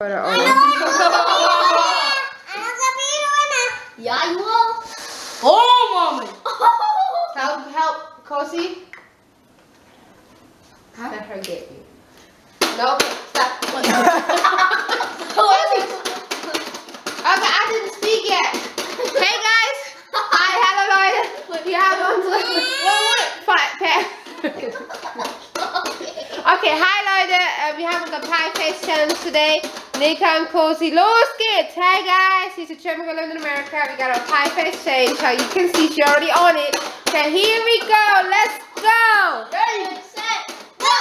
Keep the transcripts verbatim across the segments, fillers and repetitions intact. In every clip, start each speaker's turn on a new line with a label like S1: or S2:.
S1: Yeah, you will.
S2: Oh, mommy.
S3: Help, help, Kosi.
S1: Huh?
S3: Let her get you. Nope, stop. Okay, I didn't speak yet. Hey guys. Hi, hello Leute. Wir haben unsere... Okay, hi Leute. Uh, wir haben unsere Pie Face Challenge today. Nika and Kosi. Los geht's. Hey guys. She's a German girl living in America. We got our Pie Face Challenge. So you can see she already on it. Okay, here we go. Let's go.
S1: Ready, set, go.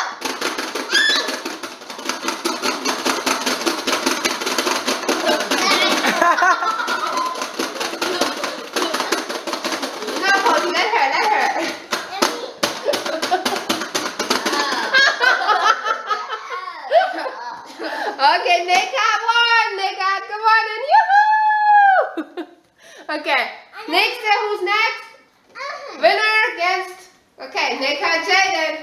S3: No, Kosi, let her, let her. Okay, Nika won. Nika, come on and yoo-hoo! Okay, next, uh, who's next? Winner against. Okay, Nika and Jaden.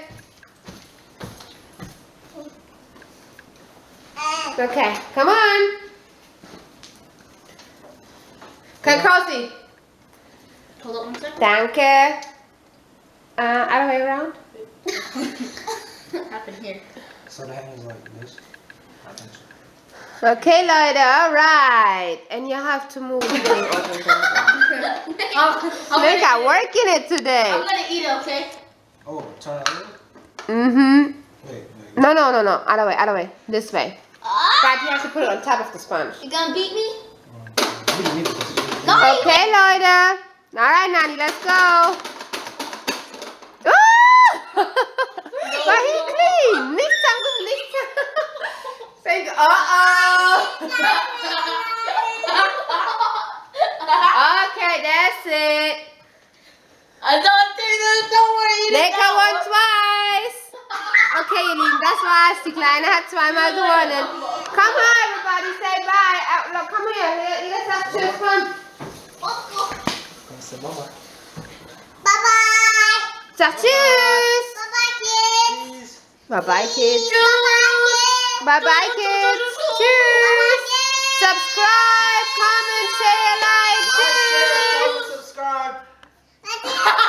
S3: Okay, come on. Okay, Kosi.
S1: Hold up one second.
S3: Danke. Uh, other way around.
S1: Happened here.
S2: So the hand is like this. I think so.
S3: Okay, Leute, alright. And you have to move.
S1: I'm, I'm
S3: Nika
S1: gonna,
S3: working it today.
S1: I'm gonna eat it, okay?
S2: Oh, turn it over?
S3: Mm-hmm.
S2: Wait, wait.
S3: No, no, no, no. Other way, other way. This way.
S1: Ah,
S3: But you have to put it on top of the sponge.
S1: you gonna beat me?
S2: You can eat it, 'cause you-
S1: No, you
S3: Okay, Leute. Alright, Nani, let's go. Ah! War hier clean. Nichts am nichts. Say, uh-oh. Okay, that's it.
S1: I don't think this. Don't worry.
S3: Nika won twice. Okay, ihr Lieben, das war's. Die Kleine hat zweimal gewonnen. Come on, everybody, say bye. Uh, look, come here. Ihr sagt tschüss, komm.
S2: Gonna say bye-bye.
S1: Bye-bye.
S3: Sag tschüss.
S1: Bye-bye, kids.
S2: Please.
S3: Bye-bye, kids.
S1: Bye-bye,
S3: Bye-bye, kids. Tschüss. Subscribe, comment, share, like.
S2: Like, share,
S3: Tschüss.
S2: comment, subscribe.
S1: kids.